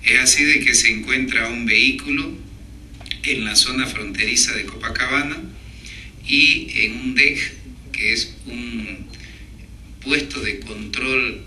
Es así de que se encuentra un vehículo en la zona fronteriza de Copacabana y en un DEC, que es un puesto de control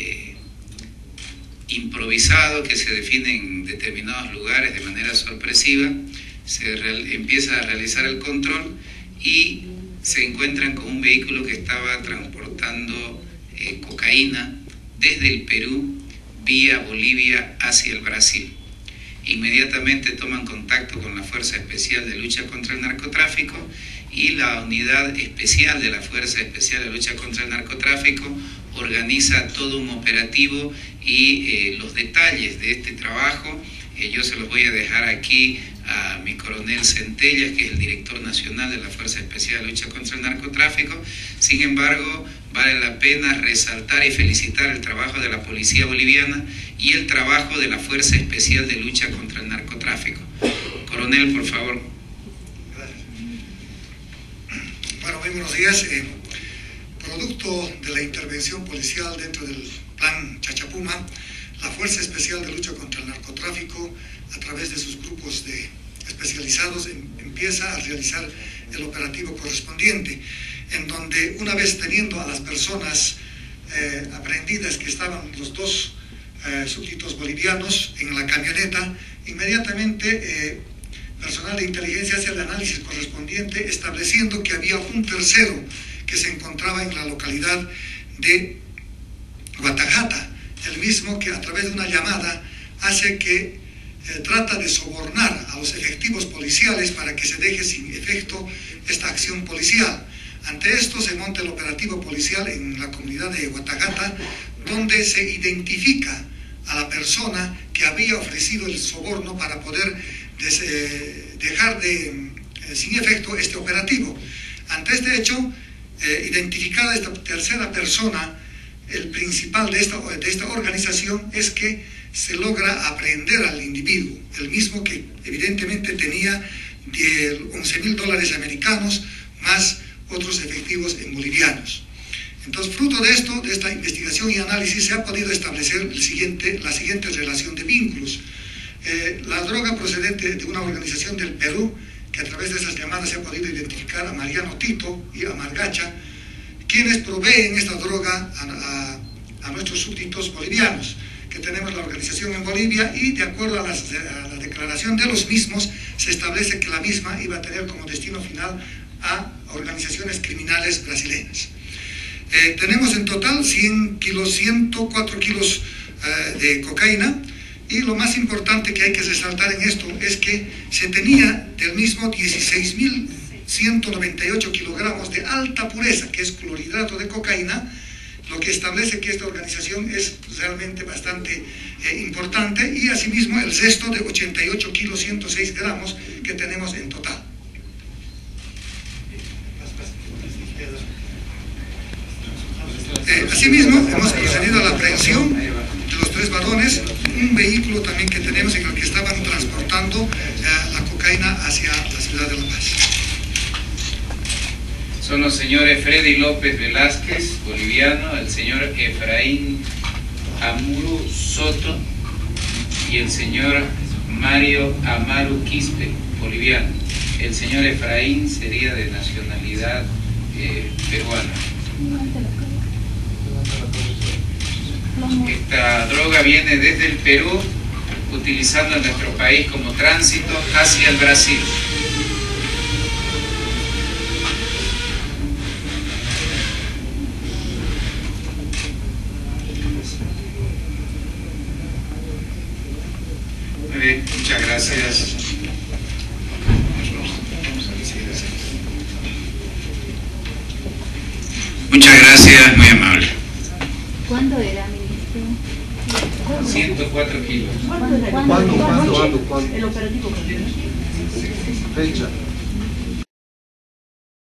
improvisado que se define en determinados lugares de manera sorpresiva. Empieza a realizar el control y se encuentran con un vehículo que estaba transportando cocaína desde el Perú vía Bolivia hacia el Brasil. Inmediatamente toman contacto con la Fuerza Especial de Lucha contra el Narcotráfico y la Unidad Especial de la Fuerza Especial de Lucha contra el Narcotráfico organiza todo un operativo y los detalles de este trabajo yo se los voy a dejar aquí a mi coronel Centellas, que es el director nacional de la Fuerza Especial de Lucha contra el Narcotráfico. Sin embargo, vale la pena resaltar y felicitar el trabajo de la Policía Boliviana y el trabajo de la Fuerza Especial de Lucha contra el Narcotráfico. Coronel, por favor. Gracias. Bueno, muy buenos días. Producto de la intervención policial dentro del Plan Chachapuma, la Fuerza Especial de Lucha contra el Narcotráfico, a través de sus grupos especializados, empieza a realizar el operativo correspondiente, en donde una vez teniendo a las personas aprehendidas, que estaban los dos súbditos bolivianos en la camioneta, inmediatamente personal de inteligencia hace el análisis correspondiente, estableciendo que había un tercero que se encontraba en la localidad de Guatajata, el mismo que a través de una llamada hace que trata de sobornar a los efectivos policiales para que se deje sin efecto esta acción policial. Ante esto se monta el operativo policial en la comunidad de Guatajata, donde se identifica a la persona que había ofrecido el soborno para poder dejar sin efecto este operativo. Ante este hecho, identificada esta tercera persona, el principal de esta organización es que se logra aprehender al individuo, el mismo que evidentemente tenía $11.000 americanos más otros efectivos en bolivianos. Entonces, fruto de esto, de esta investigación y análisis, se ha podido establecer la siguiente relación de vínculos. La droga procedente de una organización del Perú, que a través de esas llamadas se ha podido identificar a Mariano Tito y a Margacha, quienes proveen esta droga a nuestros súbditos bolivianos, que tenemos la organización en Bolivia, y de acuerdo a la declaración de los mismos, se establece que la misma iba a tener como destino final a organizaciones criminales brasileñas. Tenemos en total 104 kilos de cocaína, y lo más importante que hay que resaltar en esto es que se tenía del mismo 16.198 kilogramos de alta pureza, que es clorhidrato de cocaína, lo que establece que esta organización es realmente bastante importante, y asimismo el resto de 88 kilos 106 gramos que tenemos en total. Asimismo hemos procedido a la aprehensión de los tres varones, un vehículo también que tenemos en el que estaban transportando la cocaína hacia la ciudad de La Paz. Son los señores Freddy López Velázquez, boliviano, el señor Efraín Amuru Soto y el señor Mario Amaru Quispe, boliviano. El señor Efraín sería de nacionalidad peruana. Esta droga viene desde el Perú, utilizando a nuestro país como tránsito hacia el Brasil. Muy bien, muchas gracias. Muchas gracias, muy amable. ¿Cuándo era, ministro? 104 kilos. ¿Cuándo? ¿Cuándo? El operativo. Fecha.